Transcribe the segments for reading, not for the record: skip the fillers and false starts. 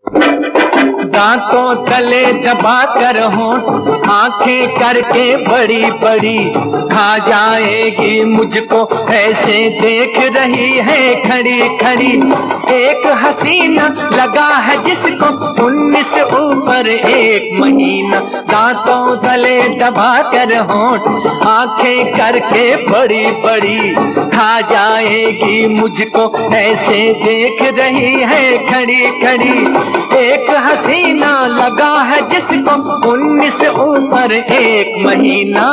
दांतों तले दबा कर होंठ आंखें करके बड़ी बड़ी, खा जाएगी मुझको ऐसे देख रही है खड़ी खड़ी। एक हसीना लगा है जिसको 19 ऊपर 1 महीना। दांतों तले दबा कर होंठ आंखें करके बड़ी बड़ी, खा जाएगी मुझको ऐसे देख रही है खड़ी खड़ी। एक हसीना लगा है जिसको 19 ऊपर 1 महीना।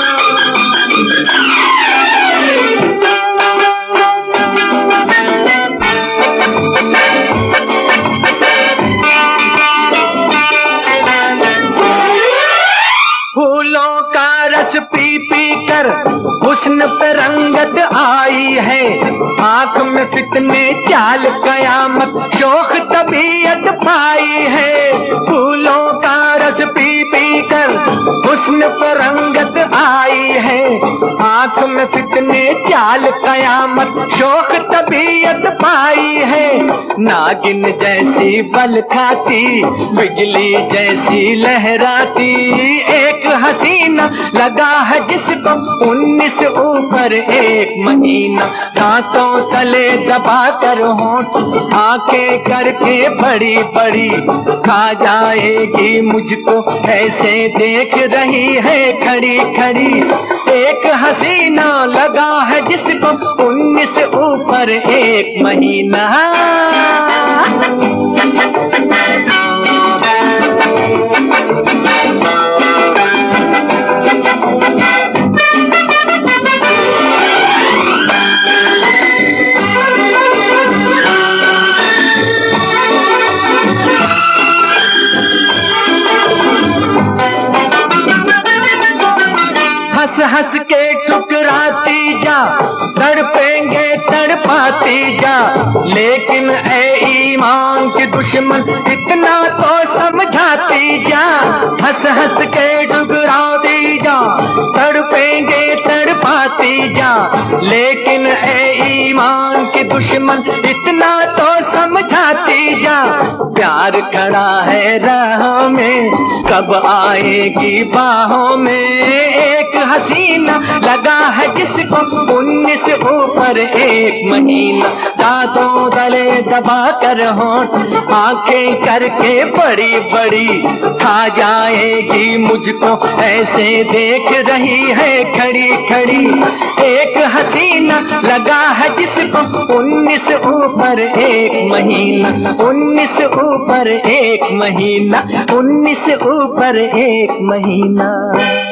फूलों का रस पी पी कर हुस्न पे रंगत आई है, आंख में फितने चाल कयामत शोख तबीयत पाई है। फूलों का रस पी पी कर हुस्न पे रंगत आई है, आंख में फितने चाल कयामत शोख तबीयत पाई है। नागिन जैसी बल खाती बिजली जैसी लहराती, एक हसीना लगा है जिसको 19 ऊपर 1 महीना। दांतों तले दबा कर होंठ आंखें करके बड़ी बड़ी, खा जाएगी मुझको ऐसे देख रही है खड़ी खड़ी। एक हसीना लगा है जिसको 19 ऊपर 1 महीना। हंस हंस के ठुकराती जा, तड़पेंगे तड़पाती जा, लेकिन ए ईमान के दुश्मन इतना तो समझाती जा। हंस हंस के ठुकराती जा, तड़पेंगे तड़पाती जा, लेकिन ए ईमान के दुश्मन इतना तो समझाती जा। प्यार खड़ा है राह में, कब आएगी बाहों में, एक हसीना लगा है जिसको 19 ऊपर 1 महीना। दांतों तले दबा कर होंठ आंखें करके बड़ी बड़ी, खा जाएगी मुझको ऐसे देख रही है खड़ी खड़ी। एक हसीना लगा है जिसको 19 ऊपर 1 महीना। 19 ऊपर 1 महीना, 19 ऊपर 1 महीना।